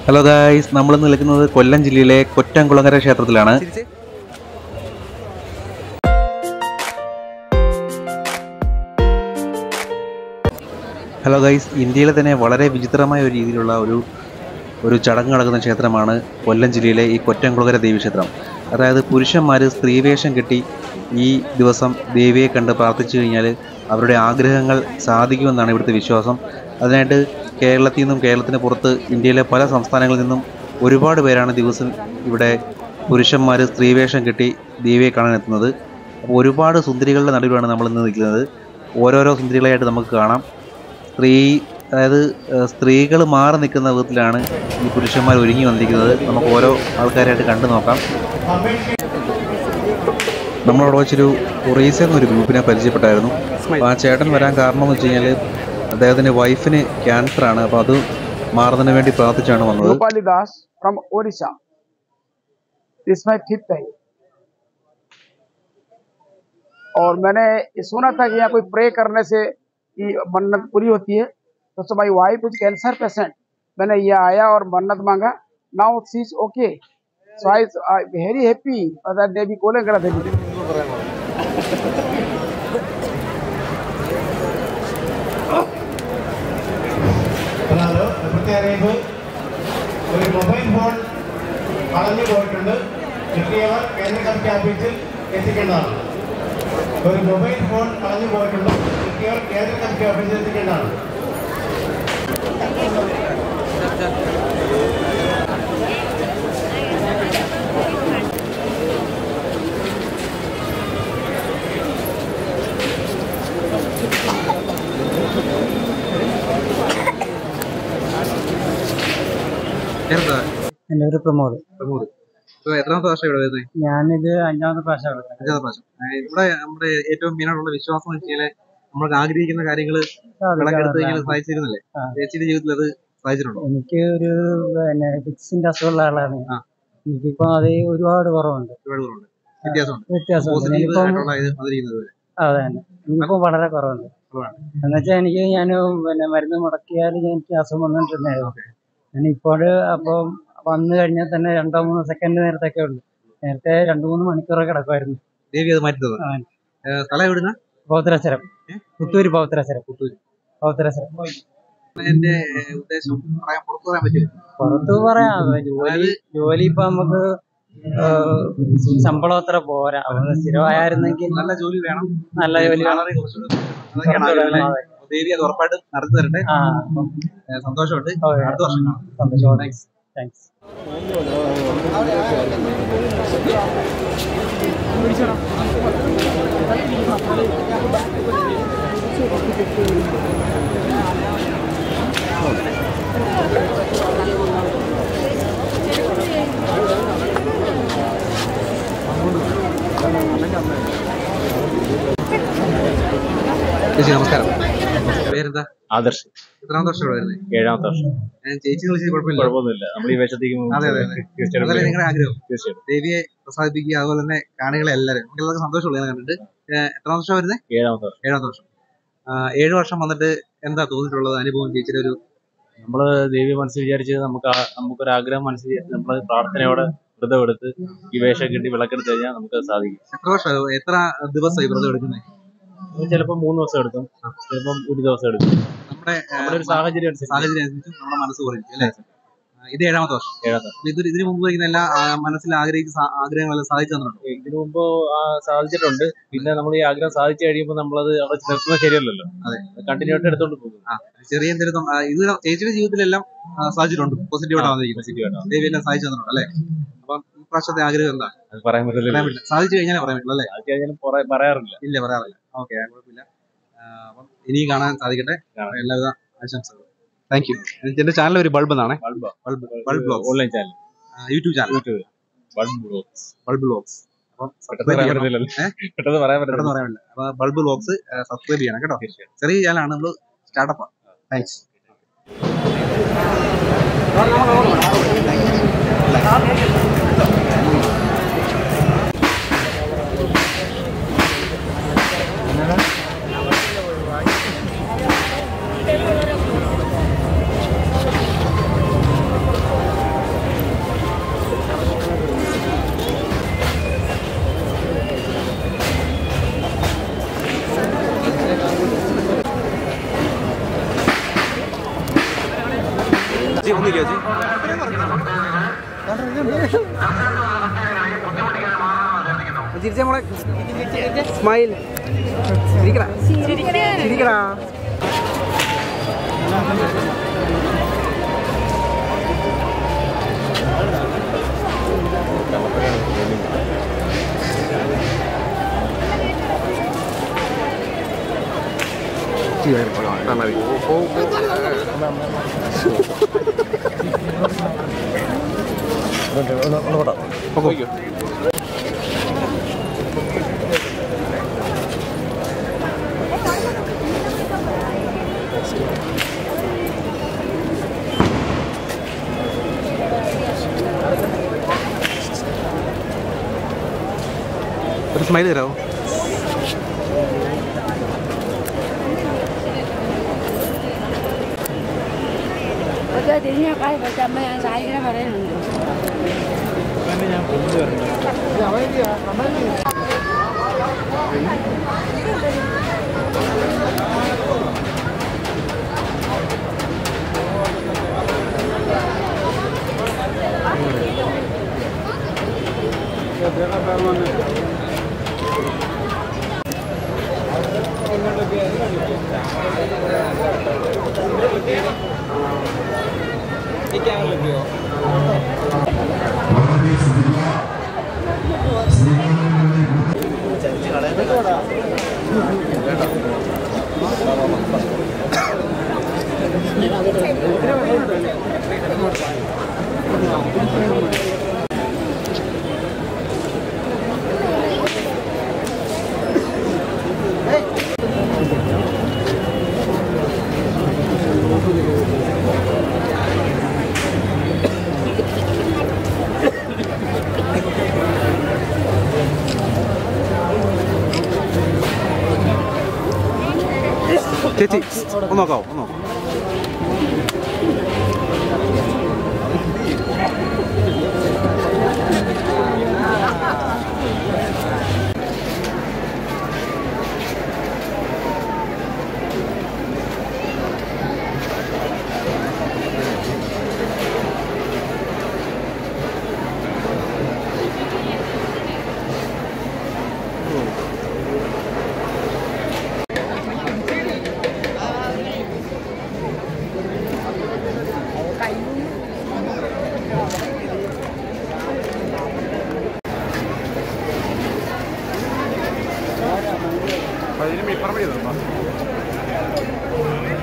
Hello guys, നമ്മൾ നിൽക്കുന്നത് കൊല്ലം ജില്ലയിലെ കൊറ്റംകുളങ്ങര ക്ഷേത്രത്തിലാണ്. ഹലോ ഗായ്സ്, ഇന്ത്യയിലെ തന്നെ വളരെ വിചിത്രമായ ഒരു രീതിയിലുള്ള ഒരു ചടങ്ങ് നടക്കുന്ന ക്ഷേത്രമാണ് കൊല്ലം ജില്ലയിലെ ഈ കൊറ്റംകുളങ്ങര ദേവീക്ഷേത്രം. അതായത് പുരുഷന്മാർ സ്ത്രീവേഷം കെട്ടി ഈ ദിവസം ദേവിയെ കണ്ട് പ്രാർത്ഥിച്ചു കഴിഞ്ഞാൽ അവരുടെ ആഗ്രഹങ്ങൾ സാധിക്കുമെന്നാണ് ഇവിടുത്തെ വിശ്വാസം. അതിനായിട്ട് കേരളത്തിൽ നിന്നും കേരളത്തിന് പുറത്ത് ഇന്ത്യയിലെ പല സംസ്ഥാനങ്ങളിൽ നിന്നും ഒരുപാട് പേരാണ് ദിവസം ഇവിടെ പുരുഷന്മാർ സ്ത്രീവേഷം കെട്ടി ദേവിയെ കാണാൻ എത്തുന്നത്. അപ്പോൾ ഒരുപാട് സുന്ദരികളുടെ നടുവിലാണ് നമ്മൾ ഇന്ന് നിൽക്കുന്നത്. ഓരോരോ സുന്ദരികളായിട്ട് നമുക്ക് കാണാം. അതായത് സ്ത്രീകൾ മാറി നിൽക്കുന്ന വിധത്തിലാണ് ഈ പുരുഷന്മാർ ഒരുങ്ങി വന്നിരിക്കുന്നത്. നമുക്ക് ഓരോ ആൾക്കാരായിട്ട് കണ്ടു നോക്കാം. നമ്മളവിടെ വെച്ചൊരു ഒറീസ എന്നൊരു ഗ്രൂപ്പിനെ പരിചയപ്പെട്ടായിരുന്നു. അപ്പോൾ ആ ചേട്ടൻ വരാൻ കാരണം എന്ന് വെച്ച് കഴിഞ്ഞാൽ അദ്ദേഹത്തിൻ്റെ വൈഫിന് ക്യാൻസറാണ്. അപ്പോൾ അത് മാറുന്നതിന് വേണ്ടി പ്രാർത്ഥിച്ചാണ് വന്നത്. Rupali Das from Orissa. This is my 5th time. और मैंने सुना था कि यहाँ कोई प्रे करने से ये मन्नत पूरी होती है. तो my wife is cancer patient. मैंने यहाँ आया और मन्नत मांगा. Now she is okay. So I very happy that Devi Kolengara Devi. ഒരു മൊബൈൽ ഫോൺ കളഞ്ഞു പോയിട്ടുണ്ട്. കിട്ടിയവർ കേന്ദ്ര കമ്മിറ്റി ഓഫീസിൽ എത്തിക്കേണ്ടതാണ്. ഒരു മൊബൈൽ ഫോൺ കളഞ്ഞു പോയിട്ടുണ്ട്. കിട്ടിയവർ കേന്ദ്ര കമ്മിറ്റി ഓഫീസിൽ എത്തിക്കേണ്ടതാണ്. എൻ്റെ പേര് പ്രമോദ്. എത്രാമത്തെ വർഷം ഇവിടെ വരുന്നത്? ഞാനിത് 5ാമത്തെ പ്രാവശ്യം. ഇവിടെ നമ്മുടെ ഏറ്റവും മെയിനായിട്ടുള്ള വിശ്വാസം എന്ന് വെച്ചാൽ നമ്മൾക്ക് ആഗ്രഹിക്കുന്ന കാര്യങ്ങൾ വിളക്കെടുത്ത് കഴിഞ്ഞാൽ സാധിച്ചിരുന്നില്ലേ? ചേച്ചിയുടെ ജീവിതത്തിൽ അത് സാധിച്ചിട്ടുണ്ടോ? എനിക്ക് ഒരു ഫിക്സിന്റെ അസുഖമുള്ള ആളാണ്. എനിക്കിപ്പോ അത് ഒരുപാട് കുറവുണ്ട്. വ്യത്യാസമുണ്ട്. അതെ തന്നെ, എനിക്കിപ്പോ വളരെ കുറവുണ്ട്. എന്നുവെച്ചാൽ ഞാൻ മരുന്ന് മുടക്കിയാൽ എനിക്ക് അസുഖം വന്നിട്ടുണ്ടായിരുന്നു. ഞാനിപ്പോൾ അപ്പോൾ വന്നു കഴിഞ്ഞാൽ തന്നെ 2-3 സെക്കൻഡ് നേരത്തൊക്കെ ഉള്ളു. നേരത്തെ 2-3 മണിക്കൂറൊക്കെ കിടക്കുമായിരുന്നു. പൗത്രസരം, പുത്തൂര് പൗത്രസരം. എന്റെ ഉദ്ദേശം പുറത്ത് പറയാം. ജോലി ഇപ്പൊ നമുക്ക് ശമ്പളം അത്ര പോരാ. സ്ഥിരമായിരുന്നെങ്കിൽ നല്ല ജോലി വേണം. നല്ല ജോലി ദേവി അത് ഉറപ്പായിട്ടും നടത്തി തരട്ടെ. സന്തോഷമുണ്ട്. അടുത്ത വർഷം കാണാം. സന്തോഷം. താങ്ക്സ്. ചേച്ചി നമസ്കാരം. പേരെന്താ? ആദർശ്. എത്രാമത്തെ വർഷം ഇവിടെ വരുന്നത്? 7ാമത്തെ വർഷം. ചേച്ചി വിളിച്ചത് കുഴപ്പമൊന്നുമില്ല. നമ്മൾ ഈ വേഷത്തേക്ക് നിങ്ങളുടെ ആഗ്രഹം ദേവിയെ പ്രസാദിപ്പിക്കുക, അതുപോലെ തന്നെ കാണികളെ എല്ലാവരും നമുക്കെല്ലാവർക്കും സന്തോഷമുള്ള കണ്ടിട്ട്. എത്രാമത്തെ വർഷം വരുന്നത്? 7ാമത്തെ വർഷം. 7 വർഷം വന്നിട്ട് എന്താ തോന്നിയിട്ടുള്ളത് അനുഭവം ചേച്ചിയുടെ ഒരു? നമ്മള് ദേവി മനസ്സിൽ വിചാരിച്ച് നമുക്കൊരാഗ്രഹം മനസ്സിൽ നമ്മൾ പ്രാർത്ഥനയോടെ വ്രതം എടുത്ത് ഈ വേഷം കിട്ടി വിളക്കെടുത്ത് കഴിഞ്ഞാൽ നമുക്ക് സാധിക്കും. എത്ര ദിവസമായി വ്രതം എടുക്കുന്നത്? ചിലപ്പോൾ 3 ദിവസം എടുക്കും, ചിലപ്പം 1 ദിവസം എടുക്കും. നമ്മുടെ ഒരു സാഹചര്യം അനുസരിച്ച് നമ്മുടെ മനസ്സ് കുറയും അല്ലേ? ഇത് 7ാമത്തെ വർഷം. ഇതിനു മുമ്പ് എല്ലാ മനസ്സിൽ ആഗ്രഹിച്ച ആഗ്രഹങ്ങളെല്ലാം സാധിച്ചു തന്നിട്ടുണ്ടോ? ഇതിനു മുമ്പ് സാധിച്ചിട്ടുണ്ട്. പിന്നെ നമ്മൾ ഈ ആഗ്രഹം സാധിച്ചു കഴിയുമ്പോൾ നമ്മളത് അവിടെ നിർത്തുന്നത് ശരിയല്ലല്ലോ. അതെ, കണ്ടിന്യൂ ആയിട്ട് എടുത്തോണ്ട് പോകും. ചെറിയ എന്തെങ്കിലും ഇത് ചേച്ചിയുടെ ജീവിതത്തിലെല്ലാം സാധിച്ചിട്ടുണ്ട്. പോസിറ്റീവായിട്ടാണ് ദേവി എല്ലാം സാധിച്ചു തന്നിട്ടുണ്ട് അല്ലേ? അപ്പം ഈ പ്രാവശ്യത്തെ ആഗ്രഹം എന്താ? അത് പറയാൻ പറ്റില്ല. സാധിച്ചു കഴിഞ്ഞാൽ പറയാൻ പറ്റില്ല അല്ലേ? സാധിച്ചു കഴിഞ്ഞാലും പറയാറില്ല. ഓക്കെ, കുഴപ്പമില്ല. അപ്പം ഇനിയും കാണാൻ സാധിക്കട്ടെ. എല്ലാവിധ ആശംസകളും. Thank you. എന്റെ ചാനൽ ഒരു ബൾബ് എന്നാണ്. Bulb blogs online channel, YouTube channel bulb blogs. പെട്ടെന്ന് പറയാൻ പറ്റില്ല. അപ്പൊ ബൾബ് ബ്ലോഗ്സ് സബ്സ്ക്രൈബ് ചെയ്യണം കേട്ടോ. ചെറിയ ചാനലാണ്, നമ്മൾ സ്റ്റാർട്ടപ്പ്. താങ്ക്സ്. സ്മൈൽ ചിരിക്കടാ ചിരിക്കടാ ഒരു സ്മൈൽ തരാമോ? ചേച്ചി ഒന്ന് നോക്കാവോ? ഒന്ന് നോക്കാം. Para irme para medio, ¿no?